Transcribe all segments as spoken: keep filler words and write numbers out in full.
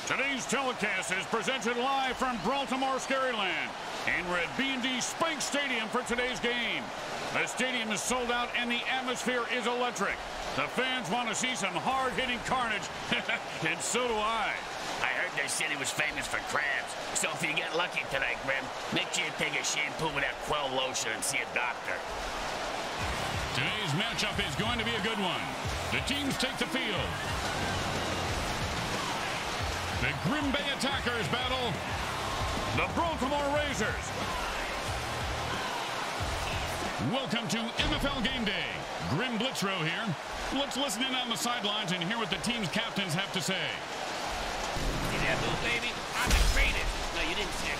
Today's telecast is presented live from Brawltimore, Scaryland. And we're at B and D Spank Stadium for today's game. The stadium is sold out and the atmosphere is electric. The fans want to see some hard-hitting carnage, and so do I. I heard they said he was famous for crabs. So if you get lucky tonight, Grim, make sure you take a shampoo with that Quell lotion and see a doctor. Today's matchup is going to be a good one. The teams take the field. The Grim Bay Attackers battle the Brawltimore Razors. Welcome to M F L Game Day. Grim Blitzrow here. Let's listen in on the sidelines and hear what the team's captains have to say. See that move, baby? I'm the greatest. No, you didn't see it.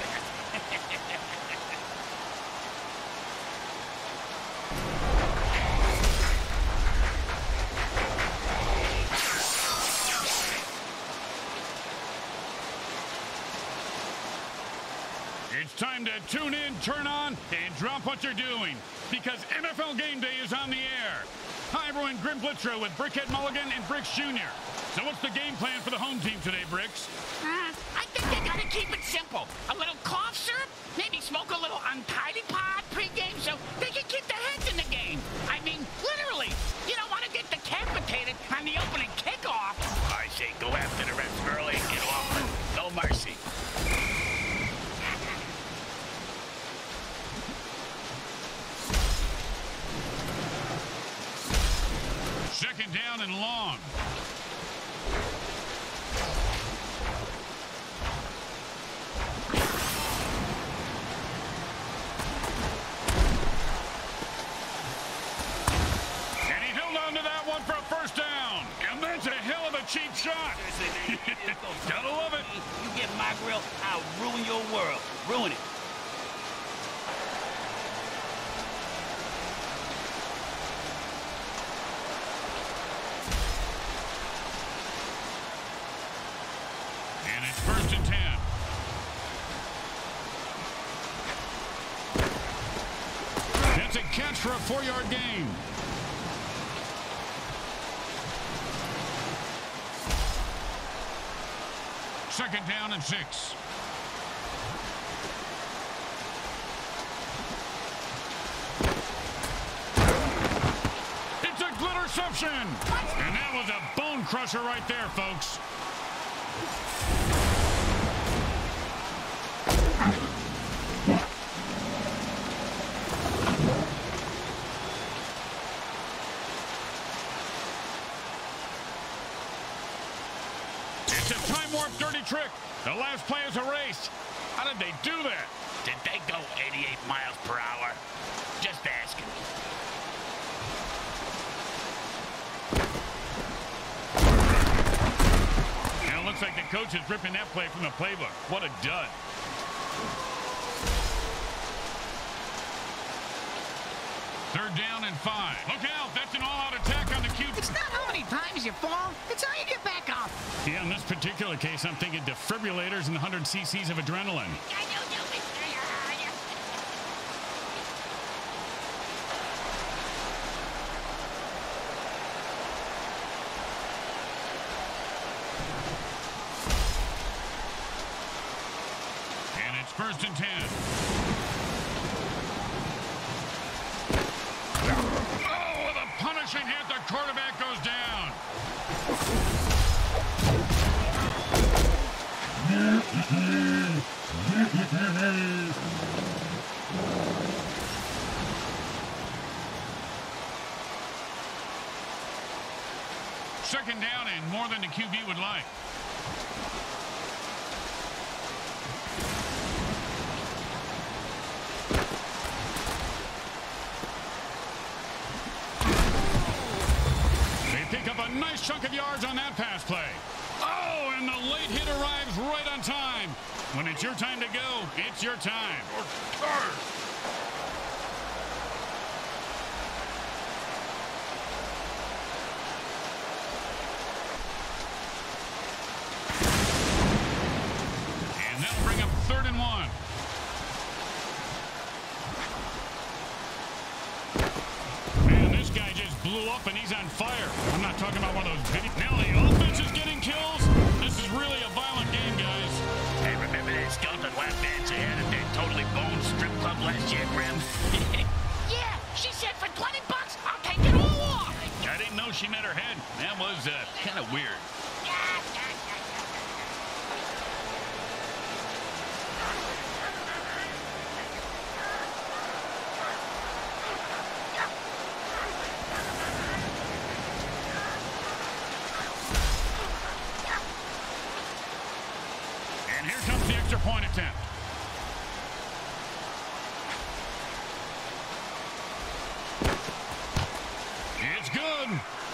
It's time to tune in, turn on, and drop what you're doing, because M F L Game Day is on the air. Hi, everyone. Grim Blitzrow with Brickhead Mulligan and Bricks Junior So what's the game plan for the home team today, Bricks? Uh, I think they gotta keep it simple. A little cough syrup, maybe smoke a little untidy pod pregame so they can keep their heads in the game. I mean, literally, you don't want to get decapitated on the opening kickoff. I say go after the refs early and often. No mercy. Second down and long. And he held on to that one for a first down. And that's a hell of a cheap shot. Gotta love it. You get my grill, I'll ruin your world. Ruin it. And it's first and ten. That's a catch for a four-yard gain. Second down and six. It's a glitterception. And that was a bone crusher right there, folks. It's a time warp dirty trick. The last play is erased. How did they do that? Did they go eighty-eight miles per hour? Just asking. Now it looks like the coach is ripping that play from the playbook. What a dud. Third down and five. Look out, that's an all-out attack on the Q. It's not how many times you fall, it's how you get back up. Yeah, in this particular case, I'm thinking defibrillators and one hundred c c's of adrenaline. And it's first and ten. Oh, with a punishing hit, the quarterback goes down. Second down and more than the Q B would like. They pick up a nice chunk of yards on that pass play. Oh, and the late hit arrives right on time. When it's your time to go, it's your time. And that'll bring up third and one. Man, this guy just blew up and he's on fire. I'm not talking about one of those video. Now the offense is getting kills. The This is really a violent game, guys. Hey, remember that skeleton lap dance you had at that Totally Boned strip club last year, Grim? Yeah, she said for twenty bucks, I'll take it all off. I didn't know she meant her head. That was uh, kind of weird. And here comes the extra point attempt. It's good.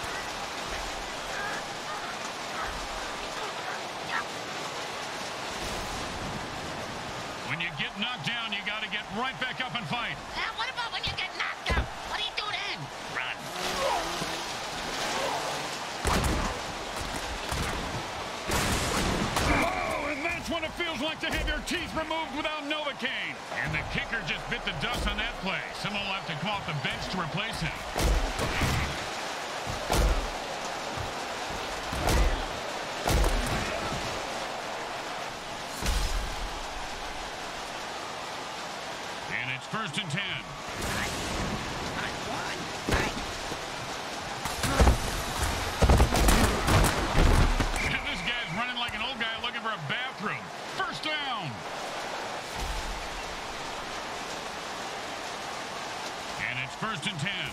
When you get knocked down, you got to get right back up and fight. Uh, what about when you get knocked out? What do you do then? Run. Oh, and that's when it feels like to have your teeth removed without Novocaine. And the kicker just bit the dust on that play. Someone will have to come off the bench to replace him. And it's first and ten. This guy's running like an old guy looking for a bathroom. First down. And it's first and ten.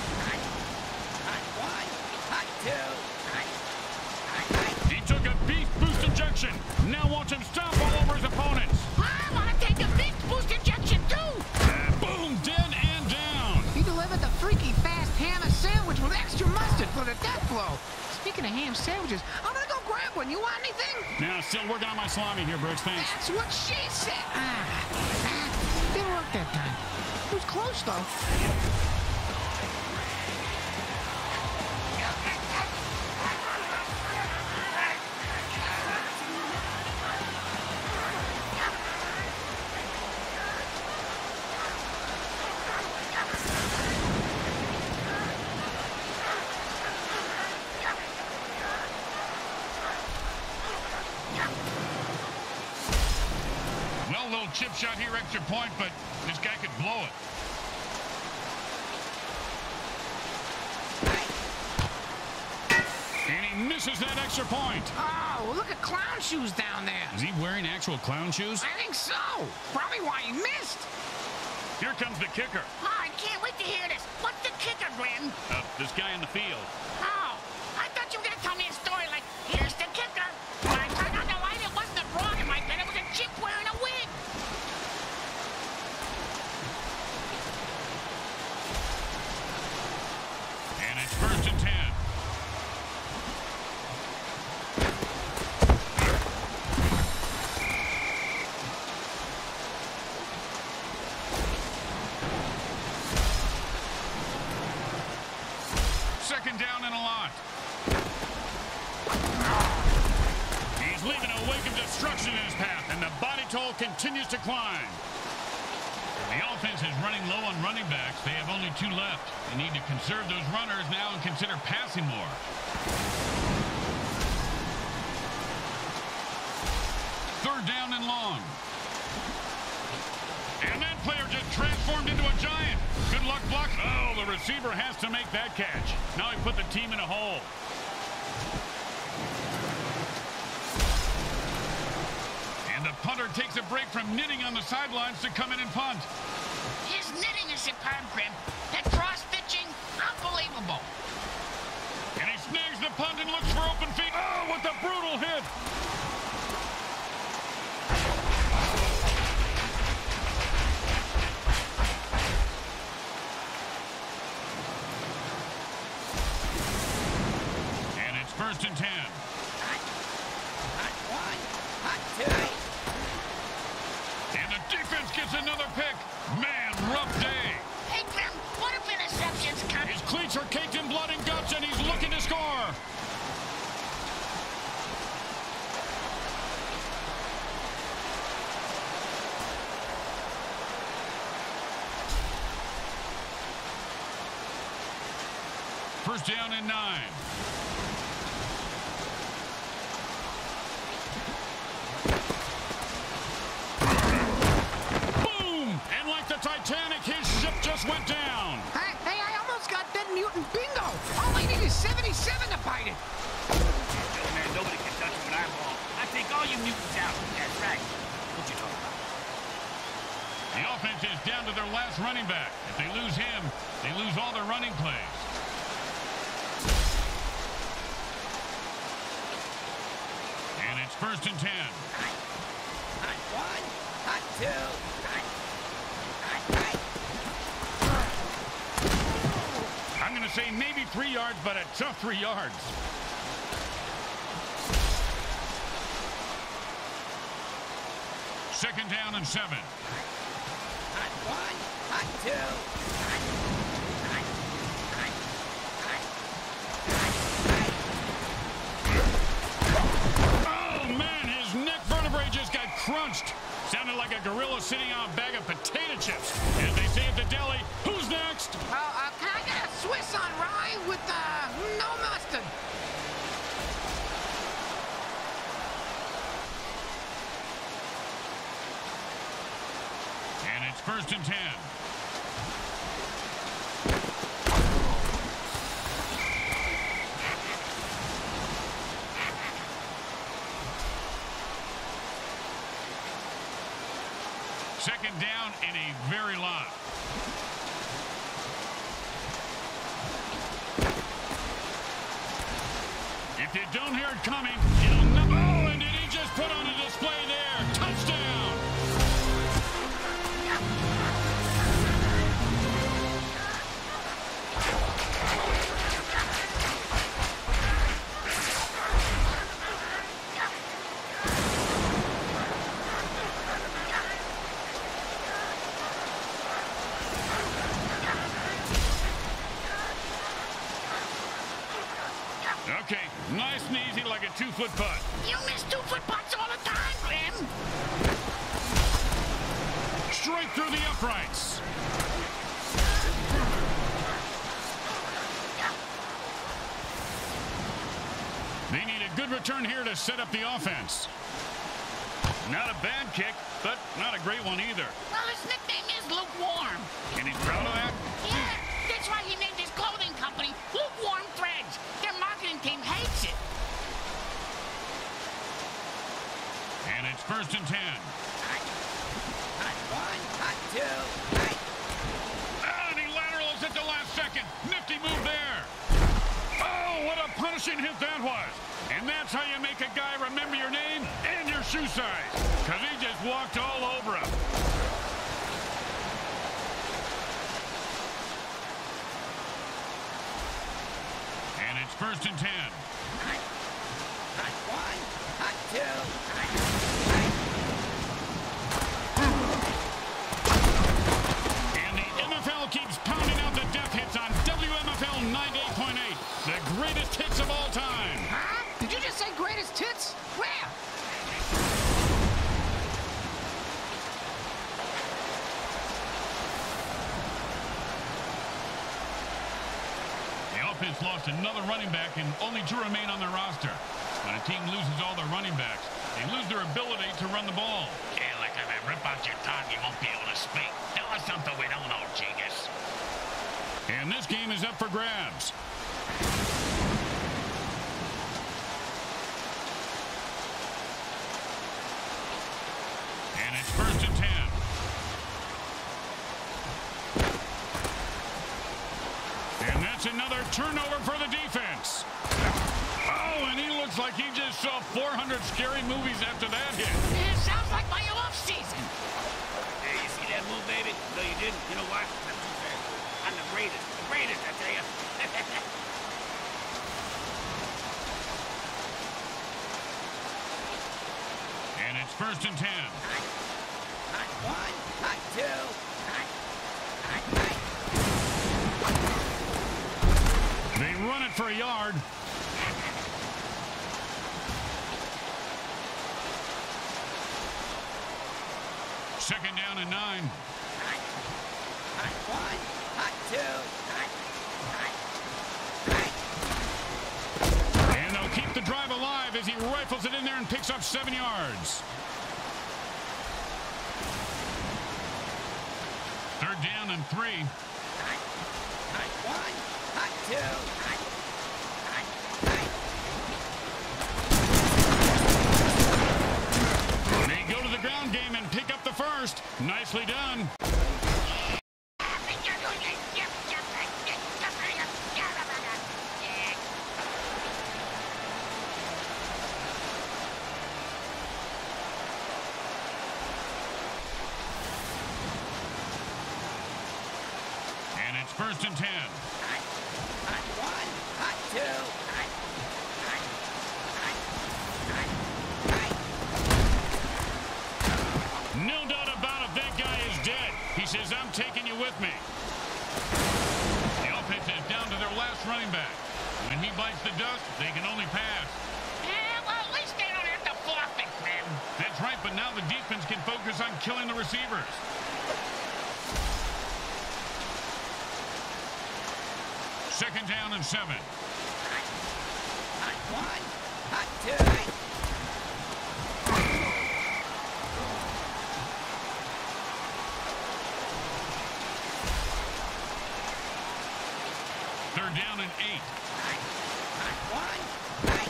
He took a beast boost injection. Now watch him stomp all over his opponents. I want to take a beast boost injection too. And boom, dead and down. He delivered the freaky fast ham sandwich with extra mustard for the death blow. Speaking of ham sandwiches, I'm gonna go grab one. You want anything? Now, still working on my salami here, Brooks. Thanks. That's what she said. Ah, ah, didn't work that time. It was close, though. Well, little chip shot here, extra point, but this guy could blow it. And he misses that extra point. Oh, look at clown shoes down there. Is he wearing actual clown shoes? I think so. Probably why he missed. Here comes the kicker. Oh, I can't wait to hear this. What's the kicker, Grim? Uh, this guy in the field. Oh, I thought you were going to tell me a story like, here's the kicker. When I turned on the light, it wasn't a broad in my bed. It was a chip wearing a wig. And it's first and ten. Second down and a lot. He's leaving a wake of destruction in his path, and the body toll continues to climb. The offense is running low on running backs. They have only two left. They need to conserve those runners now and consider passing more. Third down and long. And that player just transformed into a giant. Good luck, Buck. Oh, the receiver has to make that catch. Now he put the team in a hole. And the punter takes a break from knitting on the sidelines to come in and punt. His knitting is superb, Grim. That cross-stitching, unbelievable. And he snags the punt and looks for open feet. Oh, what a brutal hit. And it's first and ten. And the defense gets another pick. Man, rough day. Hey, Grim, what if interceptions come? His cleats are caked in blood and guts, and he's looking to score. First down and nine. Titanic, his ship just went down. Hey, hey, I almost got Dead Mutant Bingo. All I need is seventy-seven to bite it. Oh, man, nobody can touch him when I ball. I take all you mutants out. That's right. What you talking about? The offense is down to their last running back. If they lose him, they lose all their running plays. And it's first and ten. Hot, hot one, hot two, hot, hot, hot. I'm going to say maybe three yards, but a tough three yards. Second down and seven. Hot one, hot two, hot, hot, hot, hot, hot. Oh, man, his neck vertebrae just got crunched. Sounded like a gorilla sitting on a bag of potato chips. As they say at the deli, who's next? Uh, uh, can I get a Swiss on rye with, uh, no mustard? And it's first and ten. Second down and a very lot. If you don't hear it coming, you'll know. Oh, and did he just put on a display there? Touchdown! Okay, nice and easy like a two-foot putt. You miss two-foot putts all the time, Grim. Straight through the uprights. They need a good return here to set up the offense. Not a bad kick, but not a great one either. Well, his nickname is Lukewarm. And he's proud of that? Yeah, that's why he named his clothing company Lukewarm Threads. Their marketing team hates it. And it's first and ten. Hot, hot one, hot two, hot. Ah, and he laterals at the last second. Nifty move there. Oh, what a punishing hit that was. And that's how you make a guy remember your name and your shoe size. Because he just walked all over him. And it's first and ten. Hot, hot one, hot two, hot, hot. And the M F L keeps pounding out the death hits on W M F L ninety-eight point eight. The greatest hits of all time. Huh? Did you just say greatest hits? Where? The offense lost another running back and only two remain on their roster. When a team loses all their running backs, they lose their ability to run the ball. Yeah, like if I rip out your tongue, you won't be able to speak. Tell us something we don't know, genius. And this game is up for grabs. And it's first and ten. And that's another turnover for the defense. Oh, and he looks like he just saw four hundred scary movies after that hit. It sounds like my off-season. Hey, you see that move, baby? No, you didn't. You know why? I'm too fast. I'm the greatest. The greatest, I tell you. And it's first and ten. Hot, hot one, hot two, hot, hot, hot. They run it for a yard. Second down and nine. Hot, hot one, hot two, hot, hot, hot. And they'll keep the drive alive as he rifles it in there and picks up seven yards. Third down and three. Hot, hot one, hot two, hot, hot, hot. They go to the ground game and pick up the first. Nicely done. And it's first and ten. Hot, hot one, hot two, hot, hot, hot, hot, hot. No doubt about it, that guy is dead. He says, I'm taking you with me. The offense is down to their last running back. When he bites the dust, they can only pass. Yeah, well, at least they don't have to forfeit, man. That's right, but now the defense can focus on killing the receivers. Second down and seven. Hot, hot one, hot two, hot. Third down and eight. Hot, hot one, hot.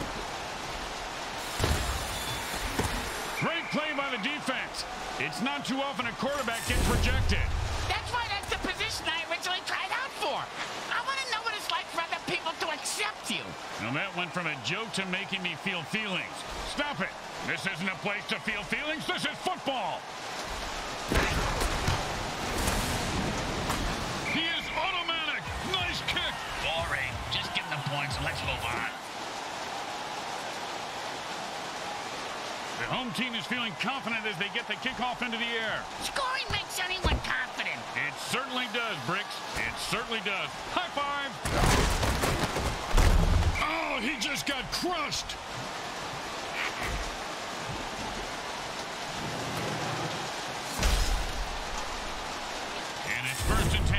Great play by the defense. It's not too often a quarterback gets rejected. That's why that's the position I originally tried out for. I want to know what it's like for other people to accept you. Now that went from a joke to making me feel feelings. Stop it. This isn't a place to feel feelings. This is football. He is automatic. Nice kick. Boring. Just give them the points and let's move on. The home team is feeling confident as they get the kickoff into the air. Scoring makes anyone confident. It certainly does, Bricks. It certainly does. High five. Oh, he just got crushed. And it's first and ten.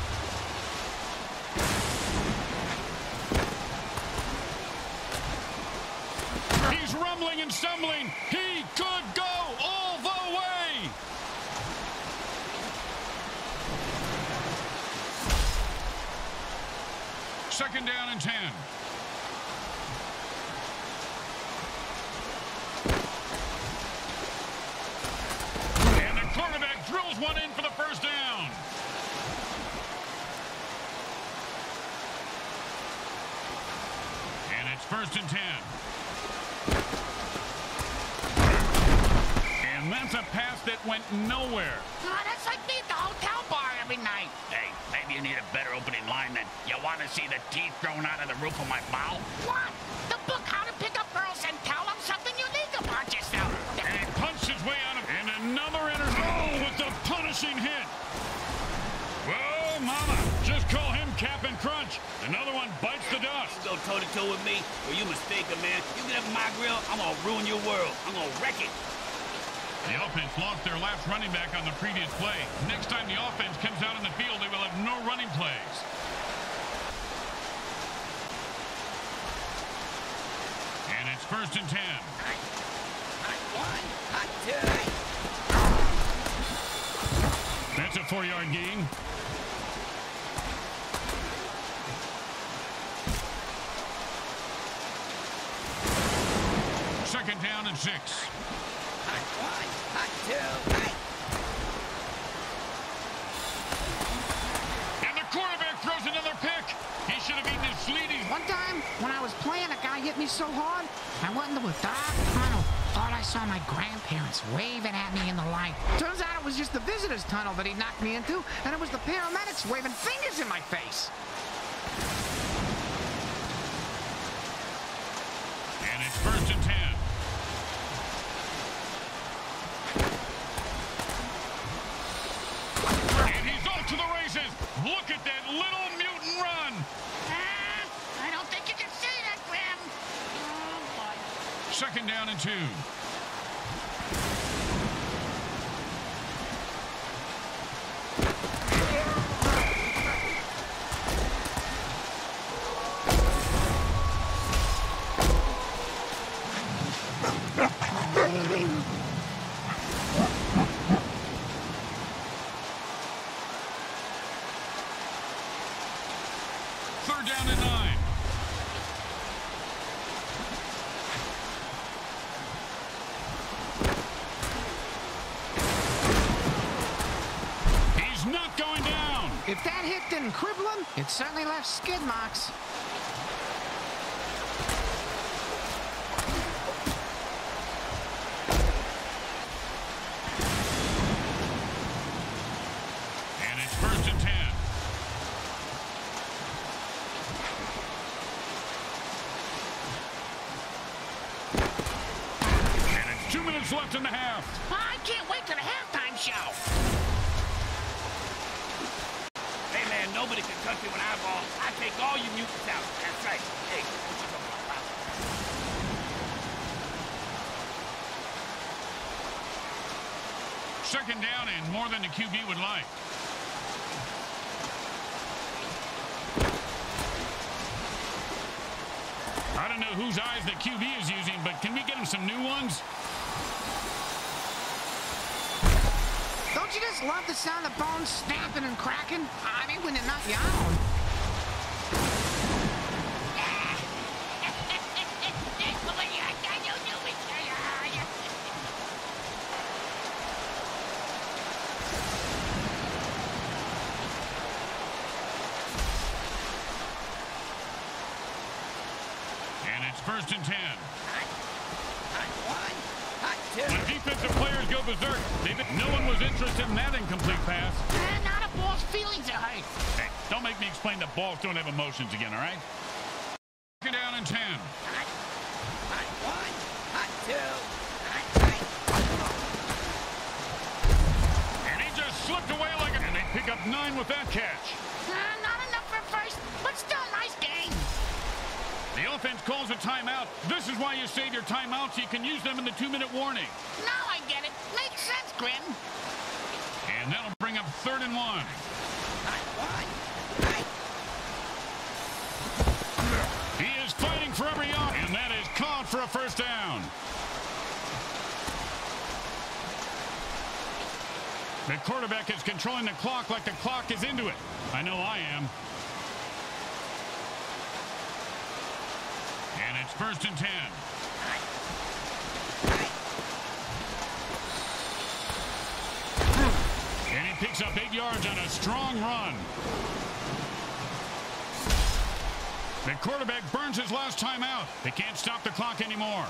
He's rumbling and stumbling. He could go all the way. Second down and ten. And the quarterback drills one in for the first down. And it's first and ten. And that's a pass that went nowhere. Oh, that's like me at the hotel bar every night. Hey, maybe you need a better opening line than you want to see the teeth growing out of the roof of my mouth? What? The book How to Pick Up Girls and Tell Them Something Unique About Yourself. And he punched his way out of it. And another interception with the punishing hit. Whoa, mama. Just call him Cap'n Crunch. Another one bites the dust. You go toe-to-toe with me, or you mistaken, man. You get up my grill, I'm gonna ruin your world. I'm gonna wreck it. The offense lost their last running back on the previous play. Next time the offense comes out on the field, they will have no running plays. And it's first and ten. Hot, hot one, hot two. That's a four-yard gain. Second down and six. Hot one, hot two, hot. And the quarterback throws another pick. He should have eaten his Sleeties. One time, when I was playing, a guy hit me so hard, I went into a dark tunnel. Thought I saw my grandparents waving at me in the light. Turns out it was just the visitor's tunnel that he knocked me into, and it was the paramedics waving fingers in my face. And it's first and ten. And he's off to the races. Look at that little mutant run. Ah, I don't think you can say that, Graham. Oh, boy. Second down and two. didn't cripple him, it certainly left skid marks. And it's first and ten. And it's two minutes left in the half. I can't wait to the halftime show. Hey, man, nobody can touch me when I ball. I take all you mutants out. That's right. Hey, what you talking about, pal? Second down and more than the Q B would like. I don't know whose eyes the Q B is using, but can we get him some new ones? Don't you just love the sound of bones snapping and cracking? I mean, when they're not your own. And it's first and ten. Hot, hot one, hot two. When defensive players go berserk, they, no one was interested in that incomplete pass. And now the ball's feelings are hurt. Hey, don't make me explain that balls don't have emotions again, all right? Second down and ten. Hot, hot one, hot two, hot three. And he just slipped away like a... And they pick up nine with that catch. Uh, not enough for first, but still a nice game. The offense calls a timeout. This is why you save your timeouts so you can use them in the two-minute warning. Now I get it. Makes sense, Grim. And that'll bring up third and one. Hot one, hot. He is fighting for every yard, and that is caught for a first down. The quarterback is controlling the clock like the clock is into it. I know I am. And it's first and ten. And he picks up eight yards on a strong run. The quarterback burns his last time out. They can't stop the clock anymore.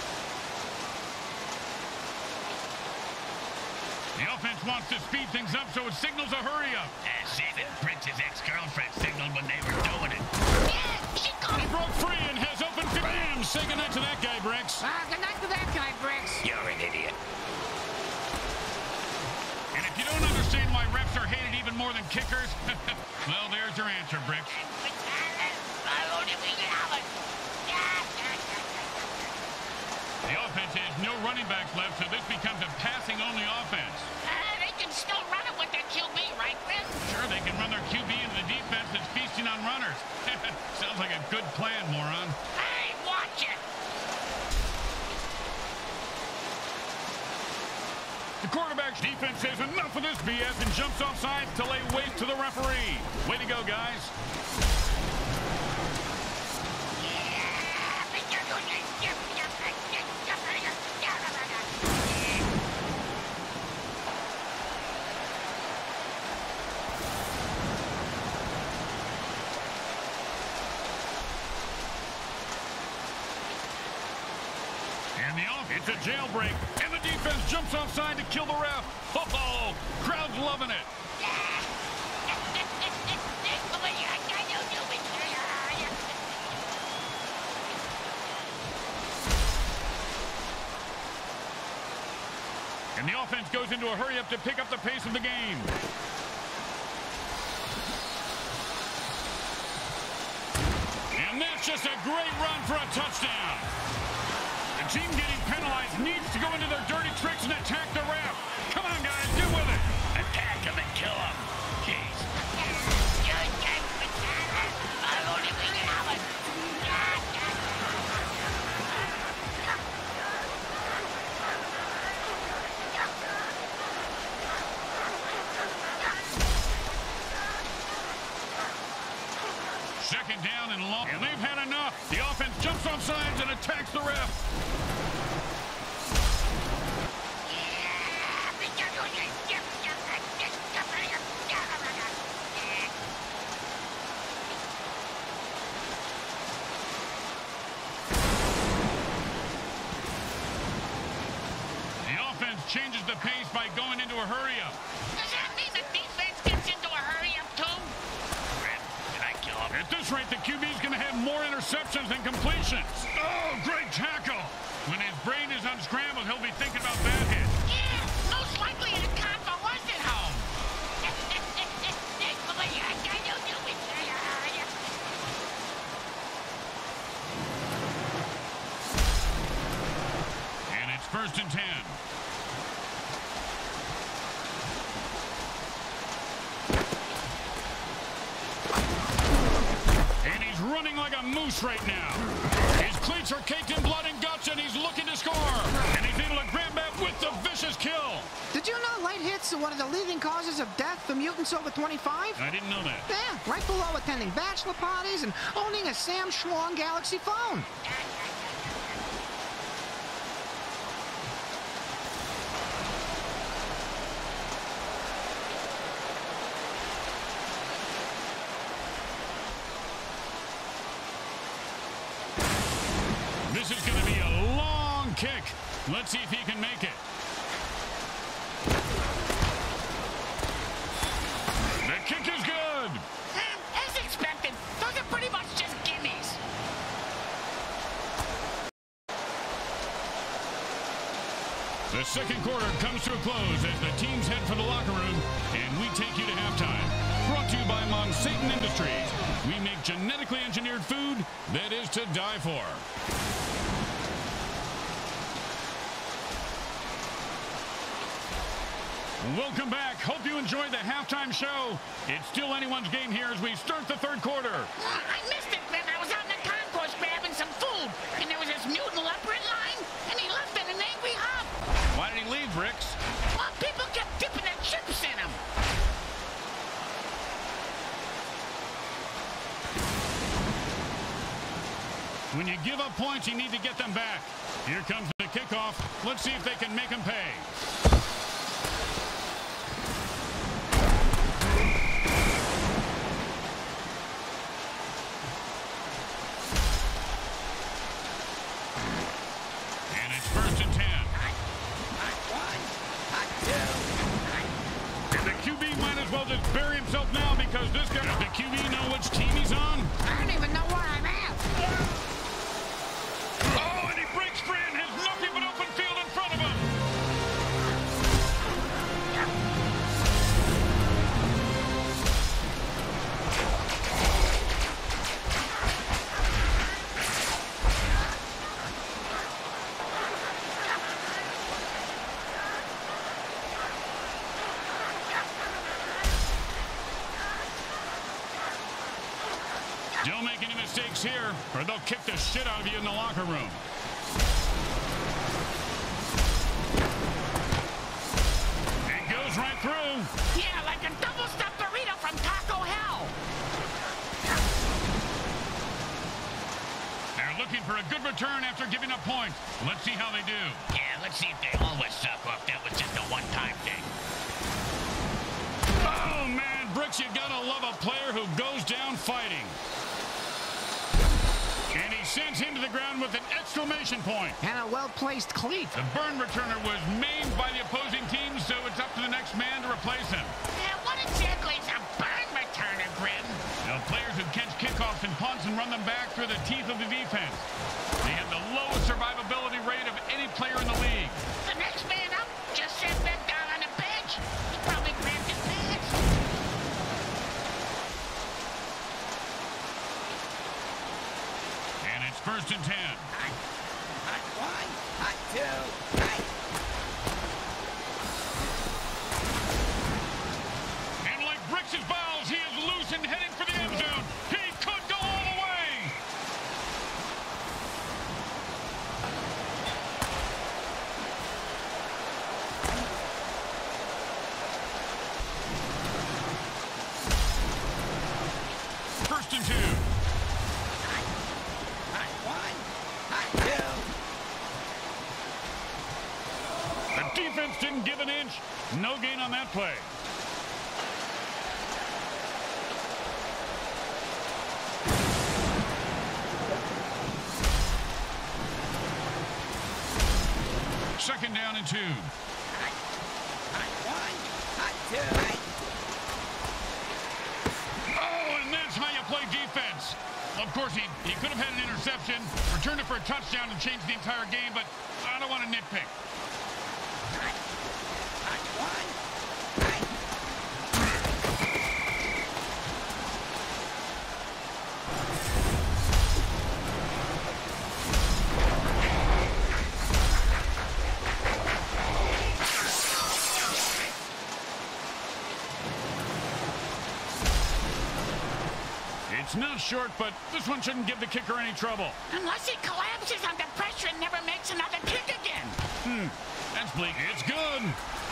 The offense wants to speed things up, so it signals a hurry up. And save it. Bricks' ex-girlfriend signaled when they were doing it. Yeah, she got He it. broke free and has open field. Bam! Say goodnight to that guy, Bricks. Ah, good night to that guy, Bricks. You're an idiot. And if you don't understand why refs are hated even more than kickers, well, there's your answer, Bricks. The offense has no running backs left, so this becomes a passing-only offense. Uh, they can still run it with their Q B, right, Grim? Sure, they can run their Q B into the defense that's feasting on runners. Sounds like a good plan, moron. Hey, watch it. The quarterback's defense says enough of this B S and jumps off sides to lay waste to the referee. Way to go, guys. And the off, it's a jailbreak, and the defense jumps offside to kill the ref. Oh, crowd's loving it. And the offense goes into a hurry-up to pick up the pace of the game. And that's just a great run for a touchdown. The team getting penalized needs to go into their dirty tricks and attack the ref. Come on, guys, get with it. Attack him and kill him. Jeez. Second down and long, and they've had enough. The offense jumps off sides and attacks the ref. changes the pace by going into a hurry-up. Does that mean the defense gets into a hurry-up, too? Did I kill him? At this rate, the Q B's going to have more interceptions than completions. Oh, great tackle. When his brain is unscrambled, he'll be thinking about that hit. Yeah, most likely the convo was at home. And it's first and ten. And he's running like a moose right now. His cleats are caked in blood and guts, and he's looking to score. And he's able to grab that with the vicious kill. Did you know light hits are one of the leading causes of death for mutants over twenty-five? I didn't know that. Yeah, right below attending bachelor parties and owning a Sam Schwong Galaxy phone. This is going to be a long kick. Let's see if he can make it. The kick is good. As expected, those are pretty much just gimmies. The second quarter comes to a close as the teams head for the locker room, and we take you to halftime. Brought to you by Monsatan Industries. We make genetically engineered food that is to die for. Welcome back. Hope you enjoyed the halftime show. It's still anyone's game here as we start the third quarter. I missed it, man. I was out in the concourse grabbing some food, and there was this mutant leopard in line, and he left in an angry huff. Why did he leave, Bricks? Well, people kept dipping their chips in him. When you give up points, you need to get them back. Here comes the kickoff. Let's see if they can make them pay. Just bury himself now because this guy, does the Q B know which team he's on? I don't even know where I'm at. Oh, and he breaks free and has nothing but open field in front of him. Don't make any mistakes here, or they'll kick the shit out of you in the locker room. It goes right through. Yeah, like a double-stuffed burrito from Taco Hell. They're looking for a good return after giving up points. Let's see how they do. Yeah, let's see if they always suck or if that was just a one-time thing. Oh, man, Brooks, you gotta love a player who goes down fighting. And he sends him to the ground with an exclamation point. And a well-placed cleat. The burn returner was maimed by the opposing team, so it's up to the next man to replace him. Yeah, what exactly is a burn returner, Grim? Now, players who catch kickoffs and punts and run them back through the teeth of the defense. They have the lowest survivability rate of any player in the league. The next man up just sat back down on the bench. He probably grabbed his pants. And it's first and ten. Hot, hot one, hot two, hot. And like Bricks' balls, he is loose and heading for the end zone. He could go all the way. First and two. Hot one, hot two. The defense didn't give an inch. No gain on that play. Second down and two. Hot Oh, and that's how you play defense. Of course, he, he could have had an interception, returned it for a touchdown, and changed the entire game, but I don't want to nitpick. It's not short, but this one shouldn't give the kicker any trouble. Unless he collapses under pressure and never makes another kick again. Hmm, that's bleak. It's good.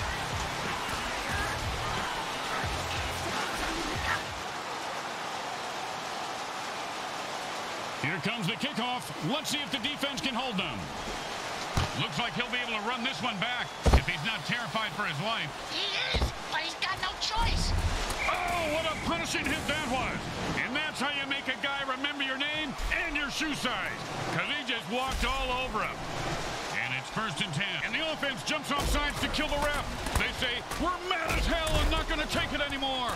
Here comes the kickoff. Let's see if the defense can hold them. Looks like he'll be able to run this one back if he's not terrified for his life. He is, but he's got no choice. Oh, what a punishing hit that was. And that's how you make a guy remember your name and your shoe size. Because he just walked all over him. And it's first and ten. And the offense jumps off sides to kill the ref. They say, we're mad as hell and not going to take it anymore.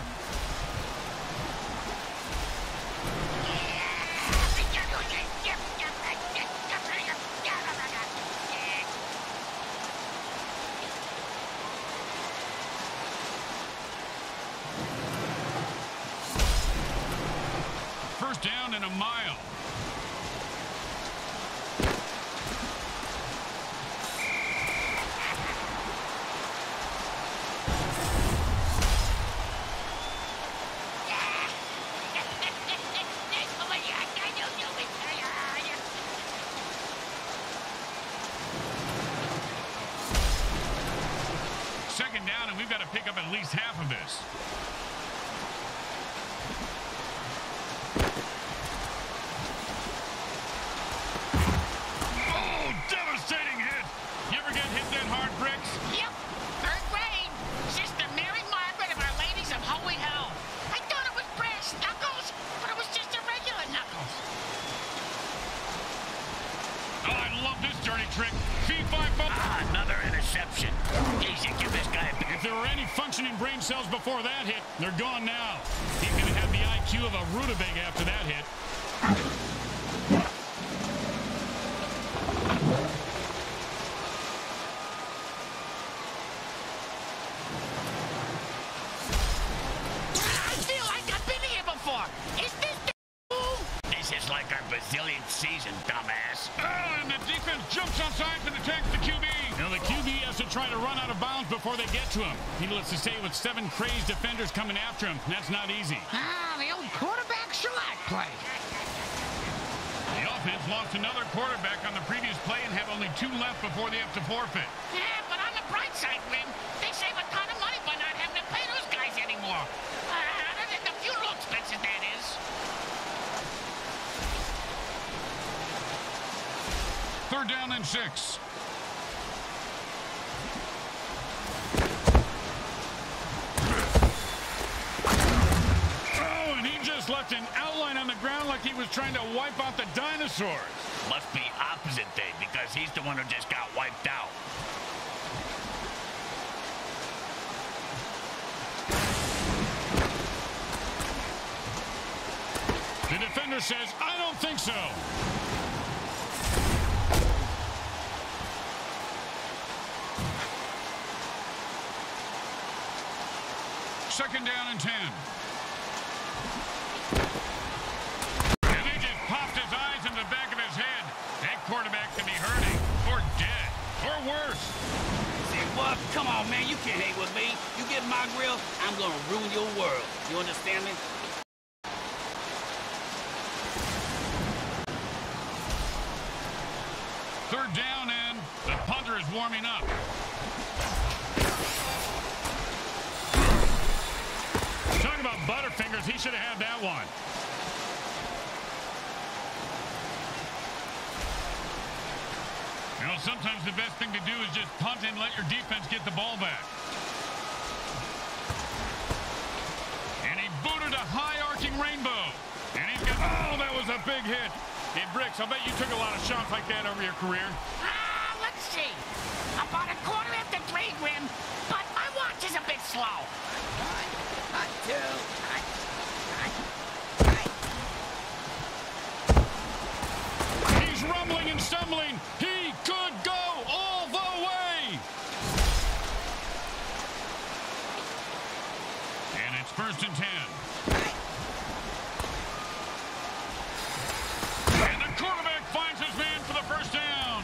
First down and a mile. Second down, and we've got to pick up at least half of this. Devastating hit. You ever get hit that hard, Bricks? Yep. Third grade. Sister Mary Margaret of Our Ladies of Holy Hell. I thought it was brass knuckles, but it was just a regular knuckles. Oh, I love this dirty trick. Fee five bump. Ah, another interception. Easy, give this guy a... If there were any functioning brain cells before that hit, they're gone now. He's going to have the I Q of a rutabaga after that hit. Brazilian season, dumbass. Oh, and the defense jumps on sides and attacks the Q B. Now the Q B has to try to run out of bounds before they get to him. Needless to say, with seven crazed defenders coming after him, that's not easy. Ah, the old quarterback shellac play. The offense lost another quarterback on the previous play and have only two left before they have to forfeit. Yeah, but on the bright side, Grim, they save a ton of money by not having to pay those guys anymore. Uh, other than the funeral expenses, that is. Third down and six. Oh, and he just left an outline on the ground like he was trying to wipe out the dinosaurs. Must be opposite day because he's the one who just got wiped out. The defender says, I don't think so. Second down and ten. And they just popped his eyes in the back of his head. That quarterback can be hurting, or dead, or worse. Say what? Come on, man. You can't hate with me. You get my grill, I'm going to ruin your world. You understand me? Third down, and the punter is warming up. Talk about butterfingers, he should have had that one. You know, sometimes the best thing to do is just punt and let your defense get the ball back. And he booted a high arcing rainbow. And he's got, oh, that was a big hit. Hey, Bricks, I bet you took a lot of shots like that over your career. Ah, let's see. About a quarter after three, Grim, but my watch is a bit slow. One, hot two, hot, hot, He's rumbling and stumbling. He could go all the way. And it's first and ten. And the quarterback finds his man for the first down.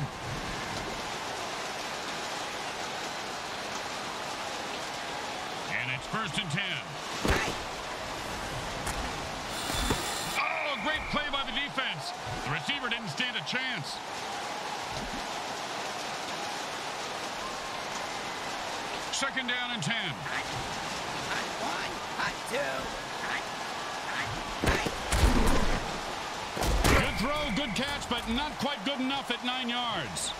And it's first and ten. Oh, great play by the defense. The receiver didn't stand a chance. Second down and ten. hot, hot one, hot two, hot, hot, hot. Good throw, good catch, but not quite good enough at nine yards.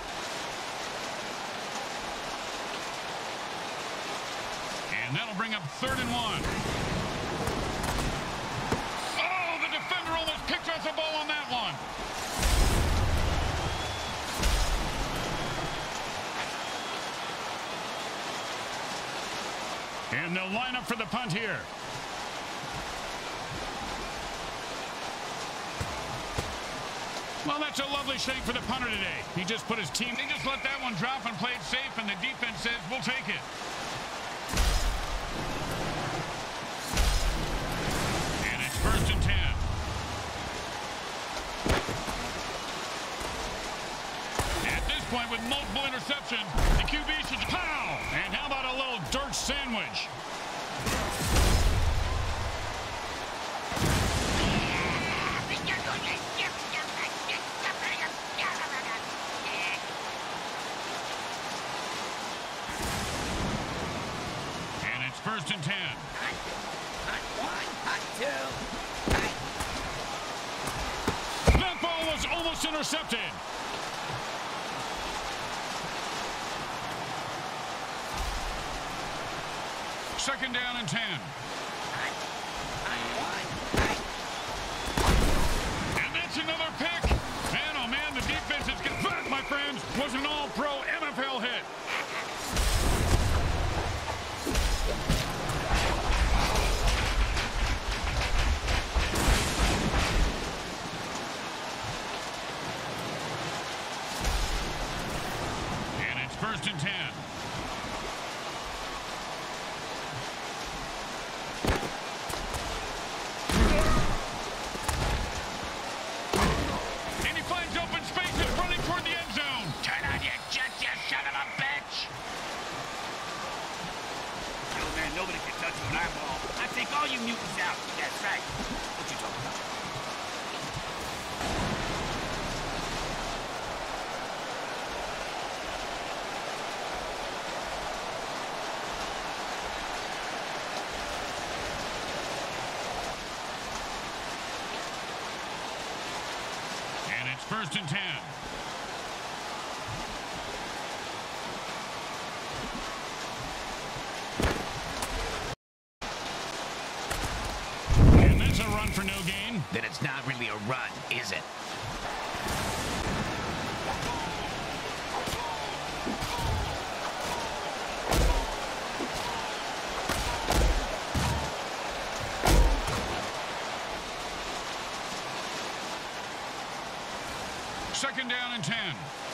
And that'll bring up third and one. Oh, the defender almost picked off the ball on that one. And they'll line up for the punt here. Well, that's a lovely shake for the punter today. He just put his team, they just let that one drop and played safe, and the defense says, we'll take it. And it's first and ten. At this point, with multiple interceptions, the Q B should pow! And how about a little dirt sandwich? And it's first and ten. Hot, hot one, hot two, hot. That ball was almost intercepted. Second down and ten. Hot, hot one, hot. And that's another pick. Man, oh man, the defense is getting... That, my friends, was an all-pro M F L hit. And it's first and ten. And he finds open spaces running toward the end zone. Turn on your jet, you son of a bitch. Yo, man, nobody can touch you when I ball. I take all you mutants out. That's right. What you talking about? And it's first and ten. And that's a run for no gain. Then it's not really a run, is it? Second down and ten.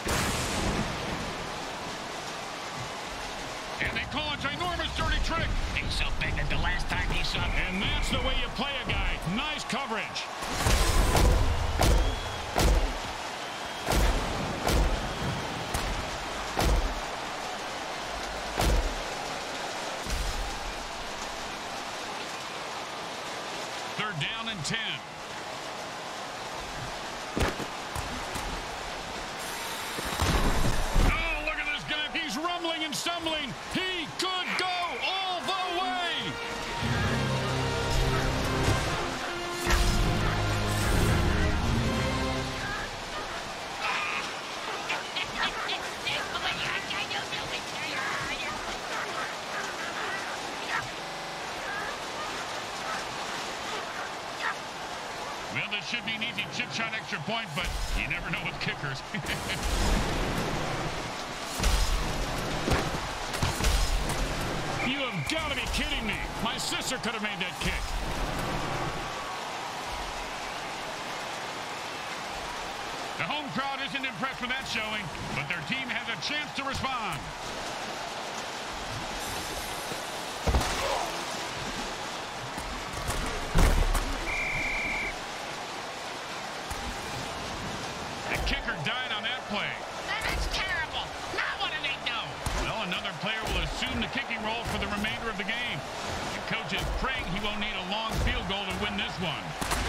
And they call a ginormous dirty trick. He's so big that the last time he saw me. And that's the way you play a guy. Nice coverage. Third down and ten. Oh, look at this guy. He's rumbling and stumbling. He could go all the way. Well, this should be an easy chip shot extra point, but you never know with kickers. You have got to be My sister could have made that kick. The home crowd isn't impressed with that showing, but their team has a chance to respond. The kicker died on that play. That's terrible. Now what do they do? Well, another player will assume the kicking role for the remainder of the game. The coach is praying he won't need a long field goal to win this one.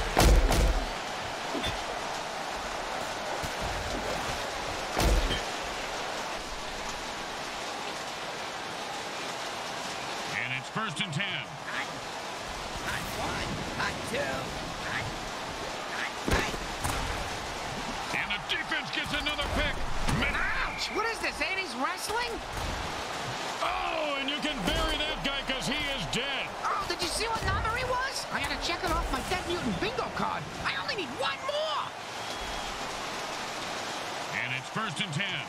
First and ten. Hot, hot one, hot two, hot, hot, hot. And the defense gets another pick. Ouch! What is this, eighties wrestling? Oh, and you can bury that guy because he is dead. Oh, did you see what number he was? I gotta check it off my Dead Mutant bingo card. I only need one more. And it's first and ten.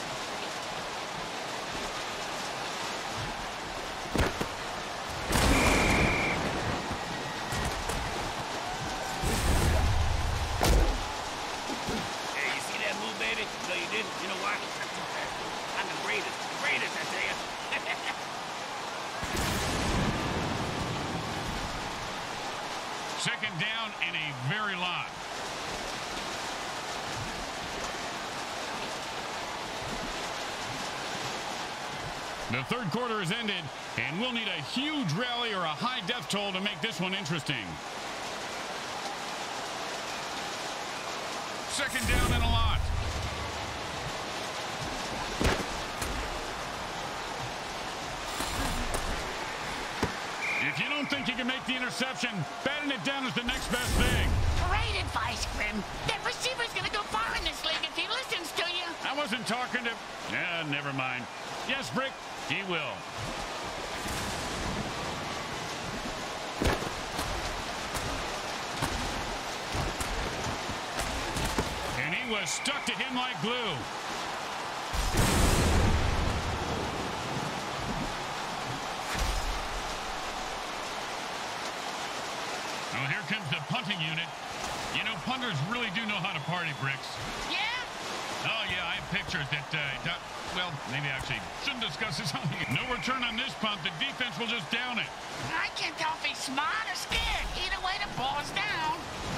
No, you didn't. You know why? I'm the greatest. The greatest, I tell you. Second down and a very lot. The third quarter has ended, and we'll need a huge rally or a high death toll to make this one interesting. Second down and a lot. If you don't think you can make the interception, batting it down is the next best thing. Great advice, Grim. That receiver's gonna go far in this league if he listens to you. I wasn't talking to... Yeah, never mind. Yes, Brick, he will. And he was stuck to him like glue. Well, here comes the punting unit. You know, punters really do know how to party, Bricks. Yeah? Oh, yeah, I have pictures that, uh, that well, maybe I actually shouldn't discuss this on here. No return on this punt. The defense will just down it. I can't tell if he's smart or scared. Either way, the ball's down.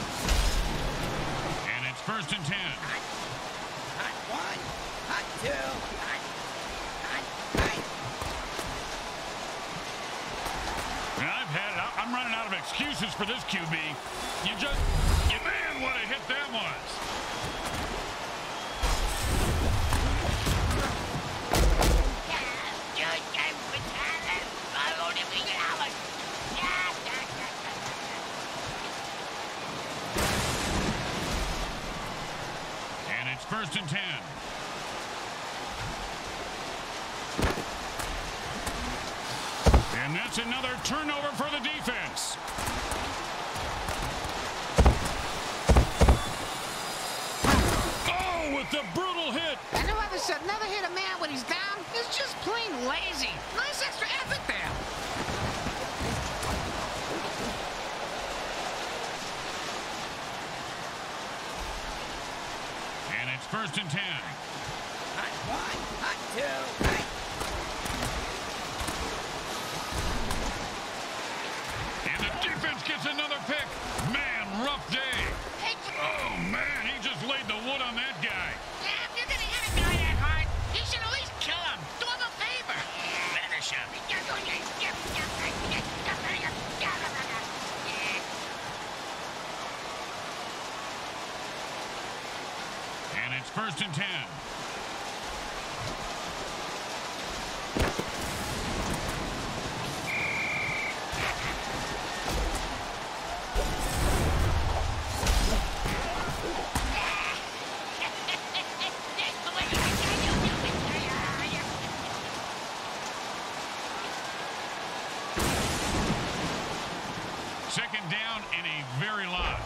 And it's first and ten. Hot, hot one, hot two, hot, hot, hot. I've had it. I'm running out of excuses for this Q B. You just, you man, what a hit that was. And it's first and ten. And that's another turnover for the defense. Oh, with the brutal hit. And whoever said never hit a man when he's down is just plain lazy. Nice extra effort there. And it's first and ten. Hot one, hot two, hot. And the defense gets another pick. Man, rough day. Hey, Oh, man, he just laid the wood on that guy. yeah, if you're gonna hit a guy that hard, you should at least kill him. Do him a favor. Finish him. And it's first and ten. Second down and a very lot.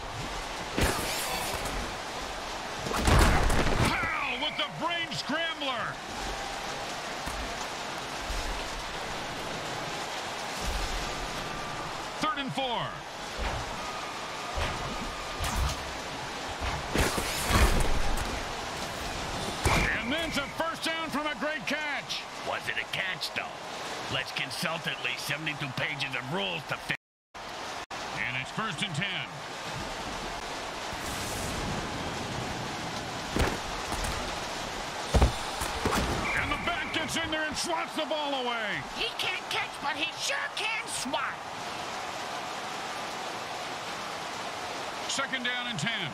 Powell with the brain scrambler. third and four. And then a first down from a great catch. Was it a catch, though? Let's consult at least seventy-two pages of rules to fix. And it's first and ten. And the back gets in there and swats the ball away. He can't catch, but he sure can swat. Second down and ten.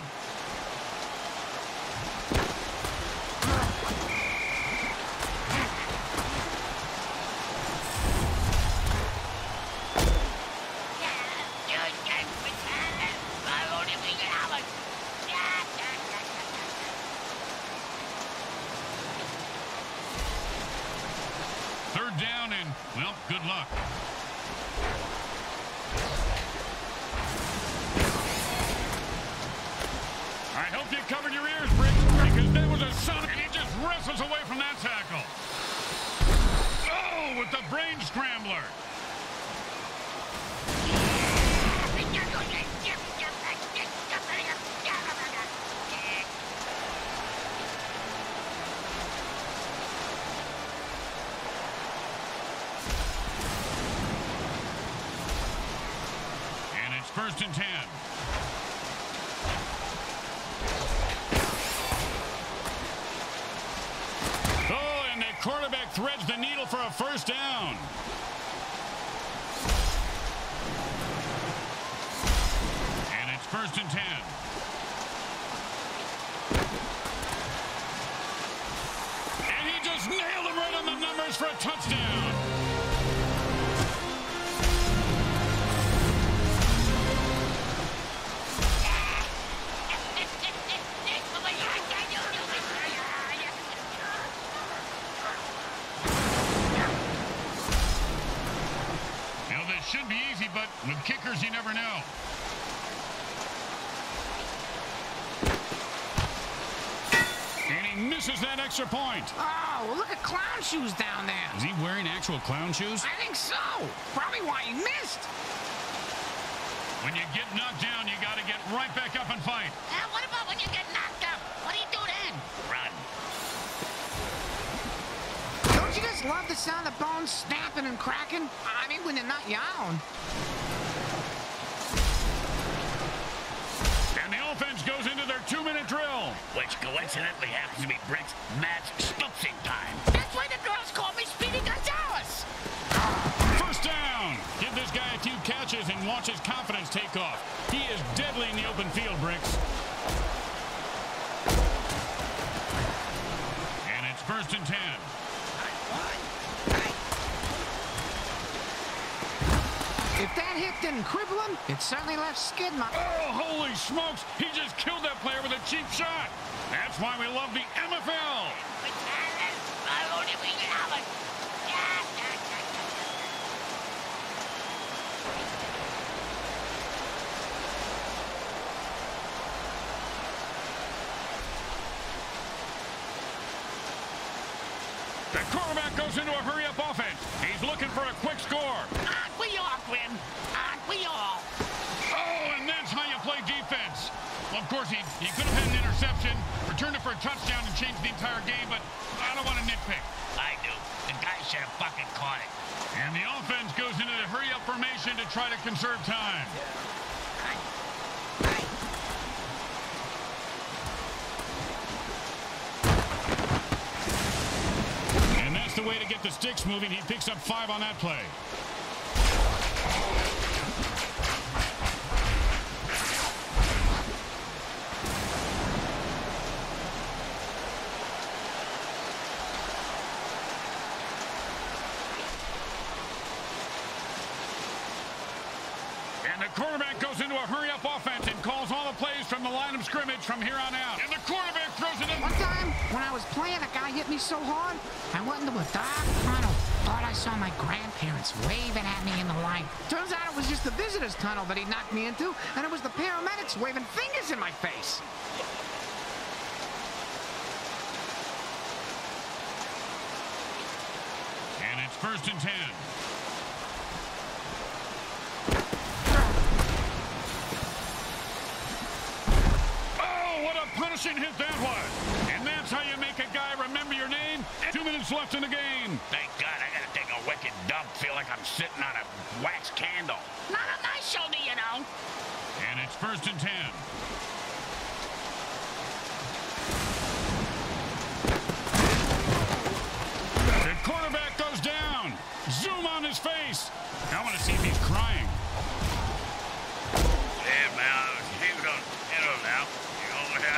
Third down and, well, good luck. I hope you covered your ears, Briggs, because that was a son, and he just wrestles away from that tackle. Oh, with the brain scrambler. And it's first and ten. Quarterback threads the needle for a first down. And it's first and ten. And he just nailed him right on the numbers for a touchdown. Should be easy, but with kickers, you never know. And he misses that extra point. Oh, look at clown shoes down there. Is he wearing actual clown shoes? I think so. Probably why he missed. When you get knocked down, you got to get right back up and fight. Uh, what about when you get knocked up? What do you do then? Run. Don't you just love the sound of bones snapping and cracking? I mean, when they're not your own. And the offense goes into their two-minute drill. Which coincidentally happens to be Brick's match stoopsing time. That's why the girls call me Speedy Gonzalez. First down. Give this guy a few catches and watch his confidence take off. He is deadly in the open field, Bricks. And it's first and ten. If that hit didn't cripple him, it certainly left skid marks. Oh, holy smokes. He just killed that player with a cheap shot. That's why we love the M F L. The quarterback goes into a hurry-up offense. He's looking for a quick score. Aren't we all, Grim? Aren't we all? Oh, and that's how you play defense. Well, of course, he, he could have had an interception, returned it for a touchdown, and changed the entire game, but I don't want to nitpick. I do. The guy should have fucking caught it. And the offense goes into the hurry-up formation to try to conserve time. And that's the way to get the sticks moving. He picks up five on that play. And the quarterback goes into a hurry-up offense and calls all the plays from the line of scrimmage from here on out. And the quarterback throws it in. One time, when I was playing, a guy hit me so hard, I went into a dark tunnel. Thought I saw my grandparents waving at me in the light. Turns out it was just the visitor's tunnel that he knocked me into, and it was the paramedics waving fingers in my face. And it's first and ten. crushing hit that was. And that's how you make a guy remember your name. Two minutes left in the game. Thank God I gotta take a wicked dump. Feel like I'm sitting on a wax candle. Not on my shoulder, you know. And it's first and ten. The quarterback goes down. Zoom on his face. I want to see if he's crying. Yeah, man. You don't, you don't know. You know now.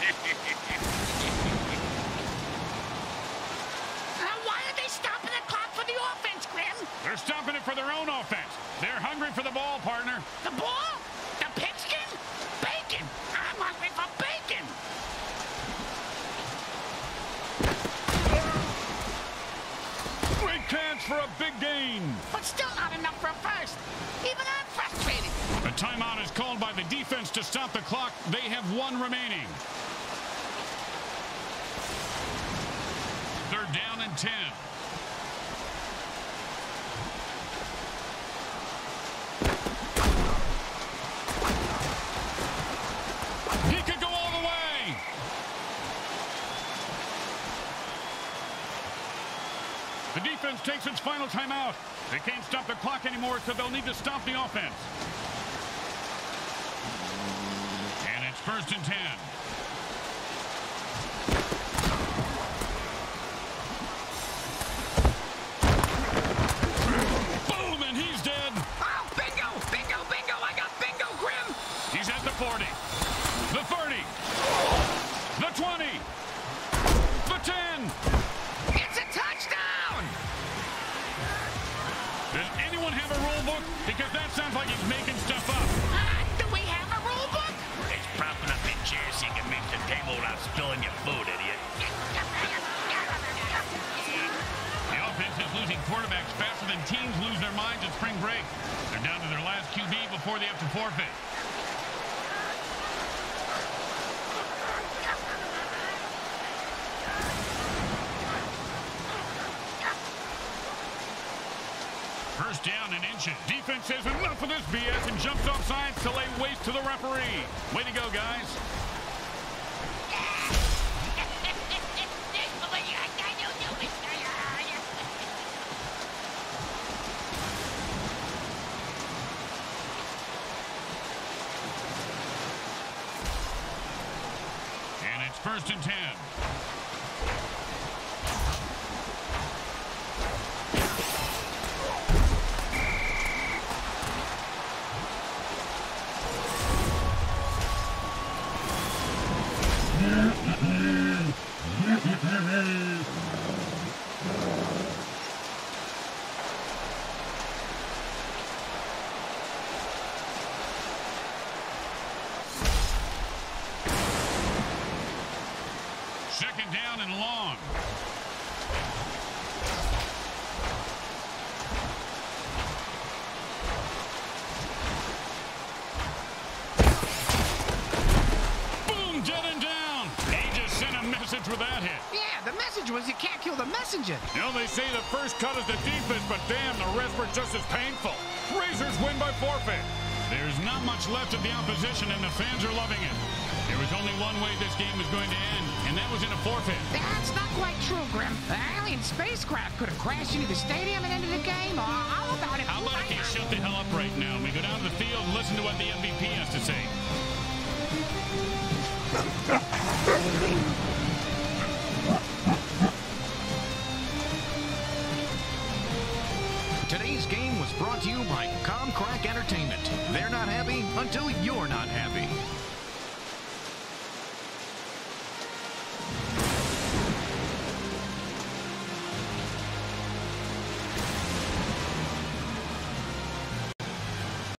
Uh, why are they stopping the clock for the offense, Grim? They're stopping it for their own offense. They're hungry for the ball, partner. The ball? The pigskin? Bacon! I'm hungry for bacon! Great catch for a big gain. But still not enough for a first. Even I'm frustrated. A timeout is called by the defense to stop the clock. They have one remaining. They're down and ten. He could go all the way. The defense takes its final timeout. They can't stop the clock anymore, so they'll need to stop the offense. And it's first and ten. Boom, and he's dead. Oh, bingo! Bingo, bingo! I got bingo, Grim! He's at the forty. The thirty. The twenty. The ten. It's a touchdown! Does anyone have a rule book? Because that sounds like he's making stuff up. Uh, do we have a rule book? It's propping up your chair so you can reach the table without spilling your food, idiot. The offense is losing quarterbacks faster than teams lose their minds at spring break. They're down to their last Q B before they have to forfeit. First down and inches. Defense says enough of this B S and jumps off sides to lay waste to the referee. Way to go, guys. And it's first and ten. Second down and long. Boom, dead and down. He just sent a message with that hit. Yeah, the message was you can't kill the messenger. You know, they say the first cut is the deepest, but damn, the rest were just as painful. Razors win by forfeit. There's not much left of the opposition, and the fans are loving it. There was only one way this game was going to end, and that was in a forfeit. That's not quite true, Grim. The alien spacecraft could have crashed into the stadium and ended the game. Oh, how about it? How about if you shut the hell up right now and we go down to the field and listen to what the M V P has to say? Today's game was brought to you by Comcrack Entertainment. They're not happy until you're not happy.